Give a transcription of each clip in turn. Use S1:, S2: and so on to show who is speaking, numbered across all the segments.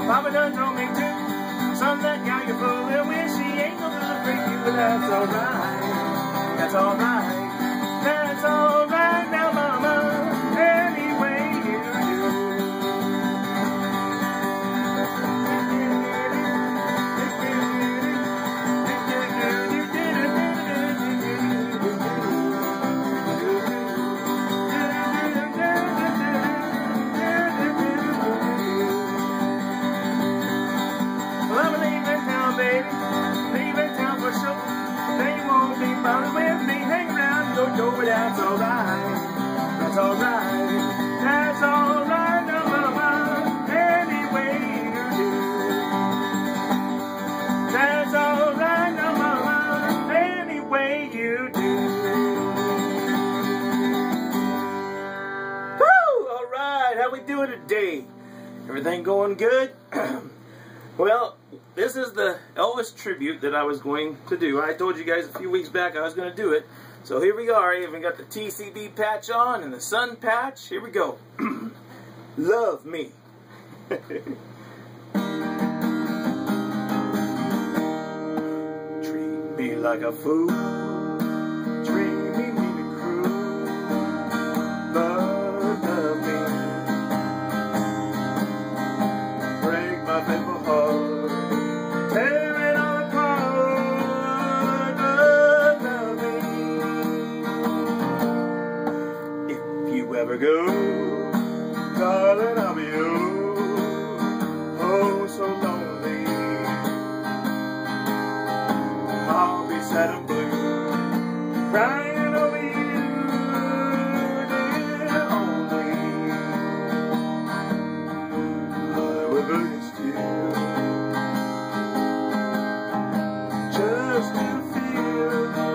S1: Papa done told me to. Son, that gal you're fooling with, she ain't no good for you, but that's alright. That's alright. That's alright now, mama. Any way you do. Well, I'm leaving town, baby. Leaving town for sure. They won't be bothered with me. Hang around, go, but that's alright. That's alright. That's alright now, mama. Any way you do. That's alright now, mama. Any way you do. Woo! Alright, how we doing today? Everything going good? Well, this is the Elvis tribute that I was going to do. I told you guys a few weeks back I was going to do it. So here we are. I even got the TCB patch on and the sun patch. Here we go. Love me. Treat me like a fool. Treat me cruel. Love me. Break my paper heart. Tear it all apart. Love me. If you ever go, darling, I'll be oh so lonely. I'll be sad and blue, crying over you, dear, only. I will against you, just to feel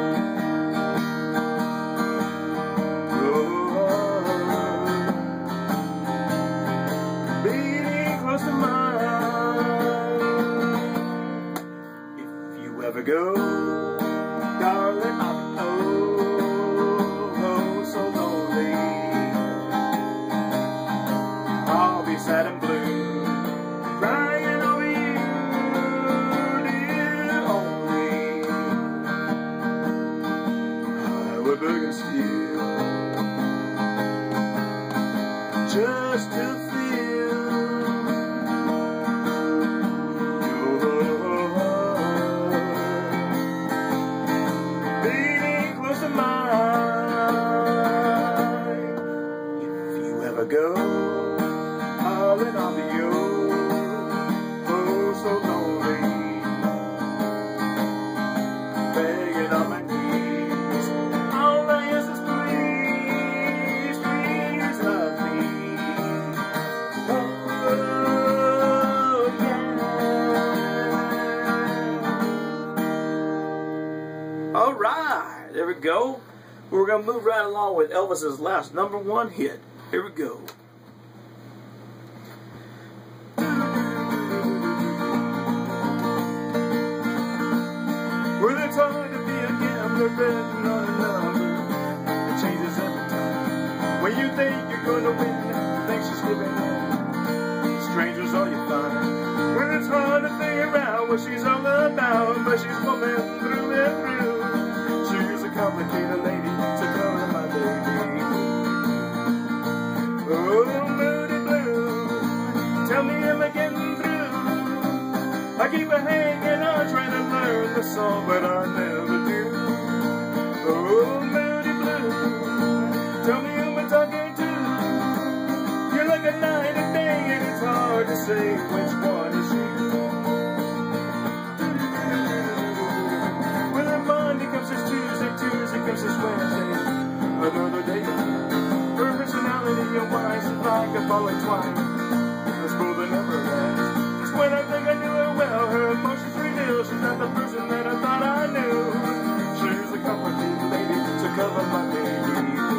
S1: your heart beating close to mine. If you ever go, darling, I'll be oh so lonely. I'll be sad and blue, crying over you, dear, only. I would against you, just to feel your heart beating close to mine. If you ever go, darling, I'll be oh so lonely, begging on my knees. All I ask is please, please love me. Oh yeah. All right, there we go. We're gonna move right along with Elvis's last #1 hit. Here we go. Well, it's hard to be a gambler betting on another. It changes every time. When you think you're gonna win, things just slipping in. Strangers all you find. Well, it's hard to figure out what she's all about, but she's coming through and through. She's a complicated lady, so come on, my baby. Oh, moody blue, tell me am I getting through? I keep a hanging on, trying to learn the song, but I never do. Oh, moody blue, tell me who I'm talking to. You're like a night and day, and it's hard to say which one is you. Well, then Monday comes as Tuesday, Tuesday comes as Wednesday. Another day, her personality and wise is like a falling twine. This bull that never ends. Just when I think I knew her well, her emotions reveal she's not the person that I thought I knew. She's a complicated lady to cover my baby.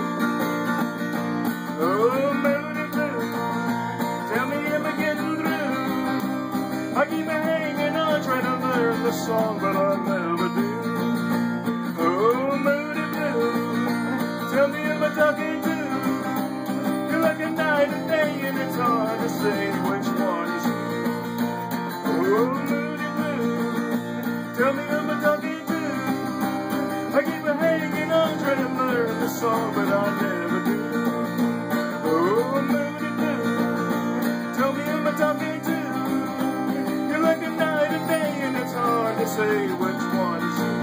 S1: Oh, moody blue, tell me am I getting through? I keep hanging on, trying to learn the song, but I never do. Oh, moody blue, tell me am I talking to? You're like a night and day, and it's hard to say which one is you. Tell me who am I talking to? I keep a hanging on, trying to learn the song, but I never do. Oh, moody blue. Tell me who am I talking to? You're like a night and day, and it's hard to say which one is you.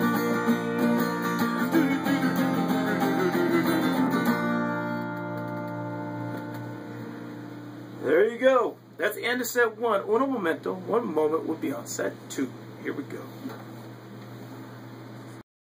S1: There you go. That's the end of set 1. Uno momento. One moment will be on set 2. Here we go.